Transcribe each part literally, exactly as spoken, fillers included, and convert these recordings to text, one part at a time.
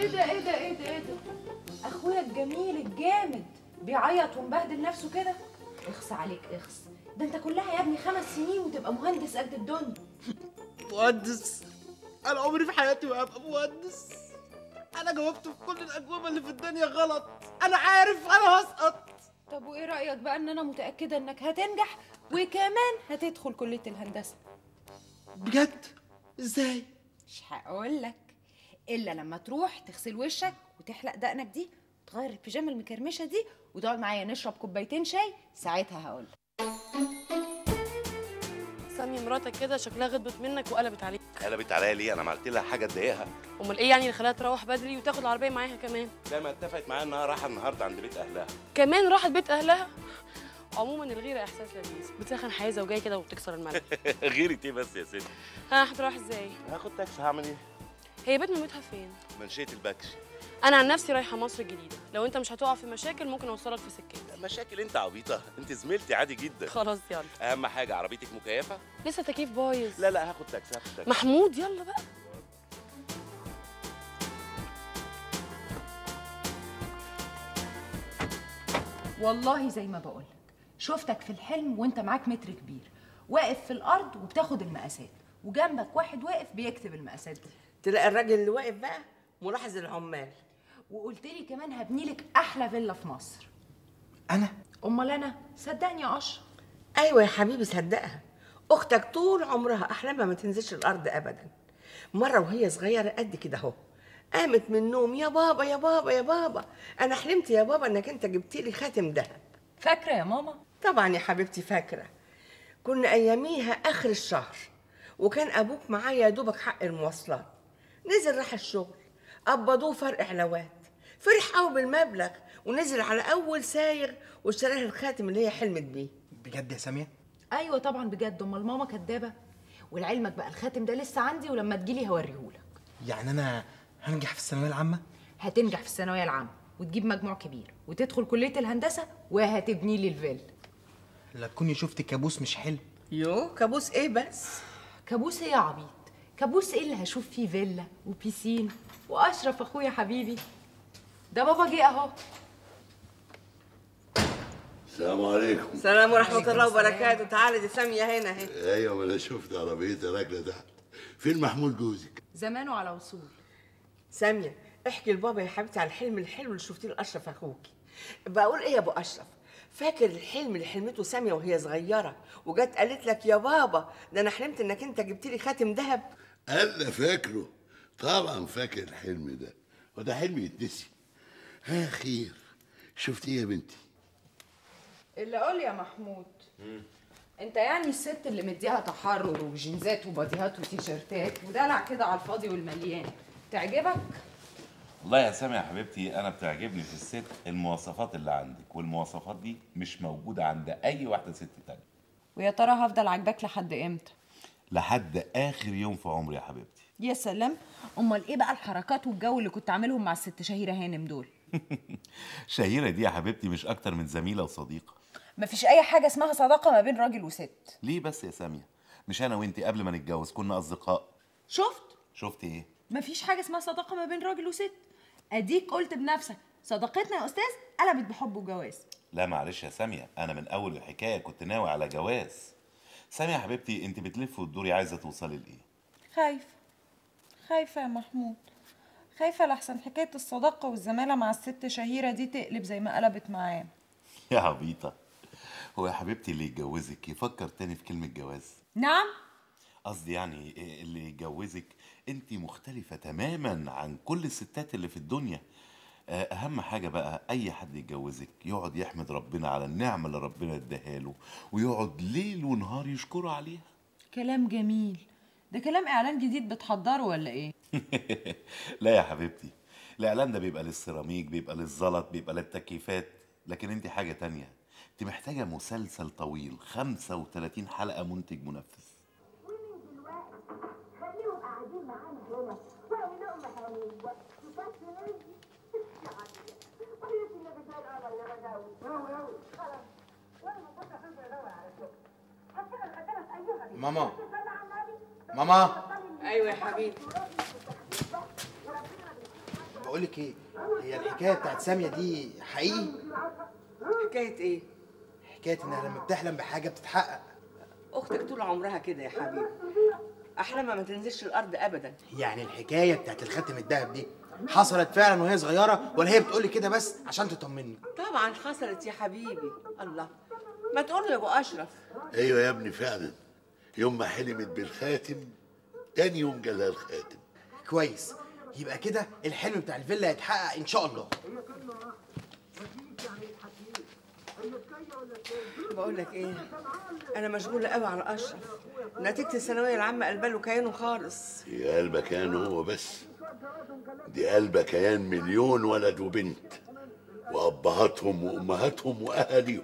ده ايه ده ايه ده ايه ده اخويا الجميل الجامد بيعيط ومبهدل نفسه كده؟ اخص عليك اخص، ده انت كلها يا ابني خمس سنين وتبقى مهندس قد الدنيا. مهندس؟ انا عمري في حياتي ما هبقى مهندس. انا جاوبت في كل الاجوبه اللي في الدنيا غلط، انا عارف انا هسقط. طب وايه رايك بقى ان انا متاكده انك هتنجح وكمان هتدخل كليه الهندسه؟ بجد؟ ازاي؟ مش هقول لك الا لما تروح تغسل وشك وتحلق دقنك دي وتغير البيجامه المكرمشه دي وتقعد معايا نشرب كوبايتين شاي، ساعتها هقول لك. سامية مراتك كده شكلها غضبت منك وقلبت عليك. قلبت عليا ليه؟ انا عملت لها حاجه تضايقها؟ امال ايه يعني اللي خلاها تروح بدري وتاخد العربيه معاها كمان؟ زي ما اتفقت معايا انها رايحه النهارده عند بيت اهلها. كمان راحت بيت اهلها؟ عموما الغيره احساس لذيذ، بتسخن حياه زوجيه كده وبتكسر الملل. غيرة ايه بس يا ستي؟ ها هتروح ازاي؟ هاخد تاكسي. هعمل ايه؟ هي بيت مامتها فين؟ منشيه البكش. انا عن نفسي رايحه مصر الجديده، لو انت مش هتقع في مشاكل ممكن اوصلك في سكتي. مشاكل؟ انت عبيطه، انت زميلتي عادي جدا. خلاص يلا. اهم حاجه عربيتك مكيفه؟ لسه تكييف بايظ. لا لا هاخد تاكسي هاخد تاكسي. محمود يلا بقى. والله زي ما بقولك شفتك في الحلم وانت معاك متر كبير واقف في الارض وبتاخد المقاسات وجنبك واحد واقف بيكتب المقاسات دي. تلاقي الراجل اللي واقف بقى ملاحظ العمال. وقلت لي كمان هبني لك احلى فيلا في مصر. انا؟ امال انا؟ صدقني يا اشرف. ايوه يا حبيبي صدقها، اختك طول عمرها احلامها ما تنزلش الارض ابدا. مره وهي صغيره قد كده اهو قامت من النوم، يا بابا يا بابا يا بابا انا حلمت يا بابا انك انت جبت لي خاتم ذهب. فاكره يا ماما؟ طبعا يا حبيبتي فاكره. كنا اياميها اخر الشهر وكان ابوك معايا يا دوبك حق المواصلات، نزل راح الشغل قبضوه فرق علاوات، فرح قوي بالمبلغ ونزل على اول سايغ واشترى لها الخاتم اللي هي حلمت بيه. بجد يا ساميه؟ ايوه طبعا بجد، امال ماما كدابه؟ ولعلمك بقى الخاتم ده لسه عندي ولما تجيلي هوريهولك. يعني انا هنجح في الثانويه العامه؟ هتنجح في الثانويه العامه وتجيب مجموع كبير وتدخل كليه الهندسه وهتبني لي الفيلا. لا تكوني شفتي كابوس مش حلم. يو كابوس ايه بس؟ كابوس ايه يا عبيط؟ كابوس ايه اللي هشوف فيه فيلا وبيسين واشرف اخويا حبيبي؟ ده بابا جه اهو. السلام عليكم. السلام ورحمه الله وبركاته. تعالي دي ساميه هنا اهي. ايوه ما انا شفت عربيتي راكنه تحت. فين محمود جوزك؟ زمانه على وصول. ساميه احكي لبابا يا حبيبتي على الحلم الحلو اللي شفتيه لاشرف اخوكي. بقول ايه يا ابو اشرف؟ فاكر الحلم اللي حلمته ساميه وهي صغيره وجت قالت لك يا بابا ده انا حلمت انك انت جبت لي خاتم ذهب؟ انا فاكره طبعا، فاكر الحلم ده وده حلم يتنسي؟ ها خير، شفت ايه يا بنتي؟ اللي قول يا محمود مم. انت يعني الست اللي مديها تحرر وجينزات وباديهات وتيشيرتات ودلع كده على الفاضي والمليان تعجبك؟ والله يا سامي يا حبيبتي انا بتعجبني في الست المواصفات اللي عندك، والمواصفات دي مش موجوده عند اي واحده ست تانية. ويا ترى هفضل عاجباك لحد امتى؟ لحد اخر يوم في عمري يا حبيبتي. يا سلام، امال ايه بقى الحركات والجو اللي كنت عاملهم مع الست شهيره هانم دول؟ شهيره دي يا حبيبتي مش اكتر من زميله وصديقه. مفيش اي حاجه اسمها صداقه ما بين راجل وست. ليه بس يا ساميه؟ مش انا وانتي قبل ما نتجوز كنا اصدقاء؟ شفت؟ شفت ايه؟ مفيش حاجه اسمها صداقه ما بين راجل وست. اديك قلت بنفسك صداقتنا يا استاذ قلبت بحب وجواز. لا معلش يا ساميه، انا من اول الحكايه كنت ناوي على جواز. ساميه يا حبيبتي انت بتلفي وتدوري عايزه توصلي لايه؟ خايفه خايفه يا محمود، خايفه لحسن حكايه الصداقه والزماله مع الست شهيره دي تقلب زي ما قلبت معاه. يا عبيطه، هو يا حبيبتي اللي يتجوزك يفكر تاني في كلمه جواز؟ نعم؟ قصدي يعني اللي يتجوزك انت مختلفه تماما عن كل الستات اللي في الدنيا. اهم حاجه بقى اي حد يتجوزك يقعد يحمد ربنا على النعمه اللي ربنا اداها له ويقعد ليل ونهار يشكره عليها. كلام جميل. ده كلام اعلان جديد بتحضره ولا ايه؟ لا يا حبيبتي، الاعلان ده بيبقى للسيراميك، بيبقى للزلط، بيبقى للتكييفات، لكن انت حاجه تانية. انت محتاجه مسلسل طويل خمسة وتلاتين حلقه منتج منفذ. خليهم قاعدين معانا هنا وقوي لقمه هنيه ماما ماما ايوه يا حبيبي. بقول لك ايه، هي الحكايه بتاعت ساميه دي حقيقي؟ حكايه ايه؟ حكايه انها لما بتحلم بحاجه بتتحقق. اختك طول عمرها كده يا حبيبي، احلامها ما تنزلش الارض ابدا. يعني الحكايه بتاعت الخاتم الذهب دي حصلت فعلا وهي صغيره، ولا هي بتقول لي كده بس عشان تطمني؟ طبعا حصلت يا حبيبي. الله، ما تقول له يا ابو اشرف. ايوه يا ابني فعلا، يوم ما حلمت بالخاتم تاني يوم جالها الخاتم. كويس، يبقى كده الحلم بتاع الفيلا هيتحقق ان شاء الله. بقول لك ايه، انا مشغوله قوي على اشرف، نتيجه الثانويه العامه قلبه له كيانه خالص. هي قلبه كيان هو بس، دي قلبه كيان مليون ولد وبنت، وابهاتهم وامهاتهم واهاليهم.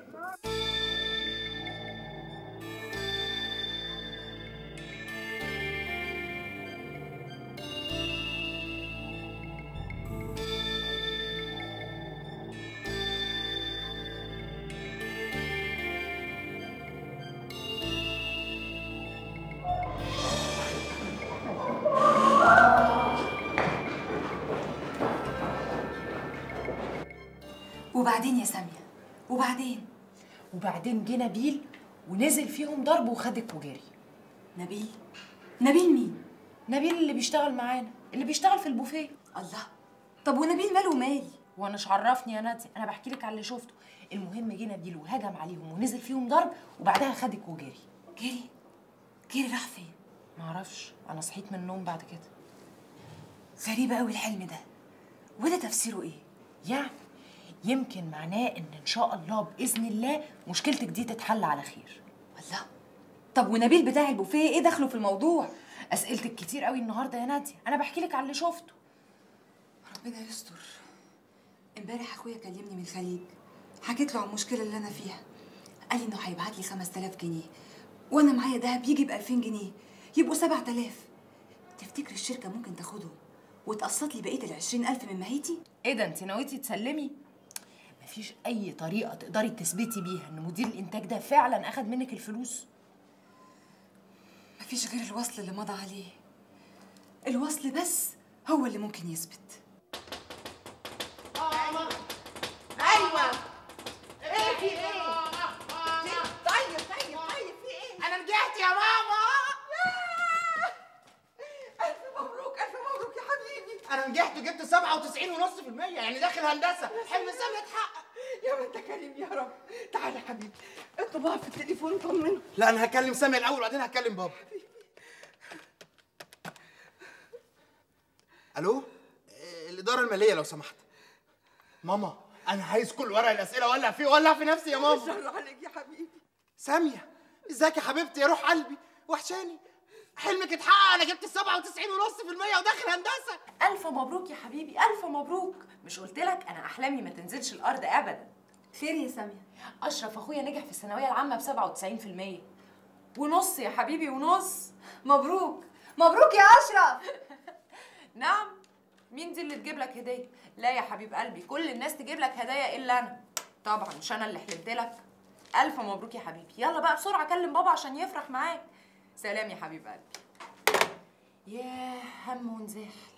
وبعدين يا سامية، وبعدين وبعدين جه نبيل ونزل فيهم ضرب وخدك وجري. نبيل؟ نبيل مين؟ نبيل اللي بيشتغل معانا، اللي بيشتغل في البوفيه. الله، طب ونبيل ماله ومالي؟ وانا مش عرفني يا نادية، انا بحكي لك على اللي شفته. المهم جه نبيل وهجم عليهم ونزل فيهم ضرب وبعدها خدك وجري. جري؟ جري راح فين؟ معرفش، انا صحيت من النوم بعد كده. غريب قوي الحلم ده، وده تفسيره ايه؟ يعني يمكن معناه ان ان شاء الله باذن الله مشكلتك دي تتحل على خير. الله، طب ونبيل بتاع البوفيه ايه دخله في الموضوع؟ اسئلتك كتير قوي النهارده يا نادية، انا بحكي لك على اللي شفته. ربنا يستر. امبارح اخويا كلمني من الخليج، حكيت له عن المشكله اللي انا فيها، قال لي انه هيبعت لي خمسة آلاف جنيه، وانا معايا دهب يجي ب ألفين جنيه، يبقوا سبعة آلاف. تفتكر الشركه ممكن تاخدهم وتقسط لي بقيه ال عشرين ألف من ماهيتي؟ ايه ده، انت نويتي تسلمي؟ مفيش اي طريقه تقدري تثبتي بيها ان مدير الانتاج ده فعلا اخد منك الفلوس؟ مفيش غير الوصل اللي مضى عليه، الوصل بس هو اللي ممكن يثبت. ايوه، ايه في ايه؟ طيب طيب طيب في ايه؟ انا نجحت يا ماما. الف مبروك، الف مبروك يا حبيبي. انا نجحت وجبت سبعة وتسعين ونص في المية، يعني داخل هندسه، حلم سامي اتحقق. يا ما انت كريم يا رب. تعالى يا حبيبي، اطلب بقى في التليفون طمنه. لا انا هكلم سامي الاول وبعدين هكلم بابا. الو، الاداره الماليه لو سمحت. ماما انا عايز كل ورق الاسئله اولع فيه واولع في نفسي يا ماما. شر عليك يا حبيبي. ساميه، ازيك يا حبيبتي يا روح قلبي، وحشاني. حلمك اتحقق، انا جبت سبعة وتسعين ونص في المية وداخل هندسه. الف مبروك يا حبيبي، الف مبروك. مش قلت لك انا احلامي ما تنزلش الارض ابدا؟ خير يا سامية؟ اشرف اخويا نجح في الثانويه العامه ب سبعة وتسعين في المية ونص يا حبيبي، ونص. مبروك مبروك يا اشرف. نعم، مين دي اللي تجيب لك هديه؟ لا يا حبيب قلبي، كل الناس تجيب لك هدايا الا انا. طبعا مش انا اللي حلمت لك. الف مبروك يا حبيبي، يلا بقى بسرعه كلم بابا عشان يفرح معاك. سلام يا حبيب قلبي. ياه، هم ونزاح.